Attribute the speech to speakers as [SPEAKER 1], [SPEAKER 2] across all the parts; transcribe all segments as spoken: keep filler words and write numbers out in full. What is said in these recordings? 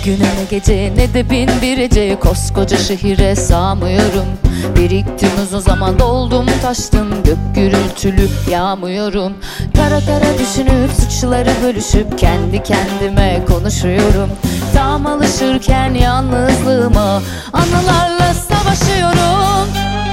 [SPEAKER 1] güne ne gece ne de bin bir gece, koskoca şehire sığamıyorum. Biriktim uzun zaman, doldum taştım, gök gürültülü yağmıyorum. Kara kara düşünüp suçları bölüşüp kendi kendime konuşuyorum. Tam alışırken yalnızlığıma anılarla savaşıyorum.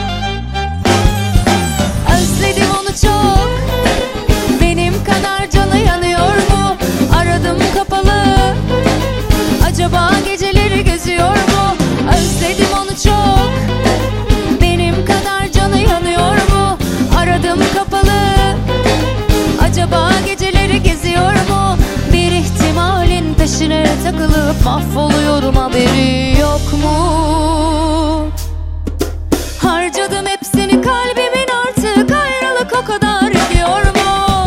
[SPEAKER 1] Özledim onu çok, benim kadar canı yanıyor mu? Aradım kapalı, acaba geceleri geziyor mu? Özledim onu çok, benim kadar canı yanıyor mu? Aradım kapalı, acaba geceleri geziyor mu? Bir ihtimalin peşine takılıp mahvoluyorum, haberi yok mu? Harcadım hepsini, kalbimin artık ayrılık o kadar ediyor mu?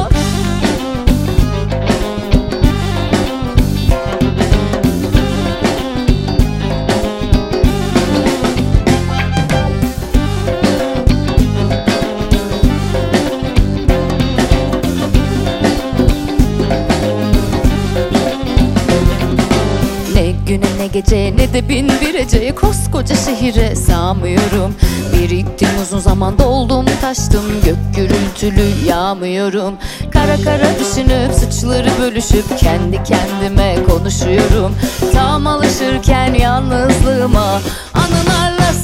[SPEAKER 1] Ne güne ne gece ne de bin bir gece, koskoca şehire sığamıyorum. Biriktim uzun zaman, doldum taştım, gök gürültülü yağmıyorum. Kara kara düşünüp suçları bölüşüp kendi kendime konuşuyorum. Tam alışırken yalnızlığıma anılarla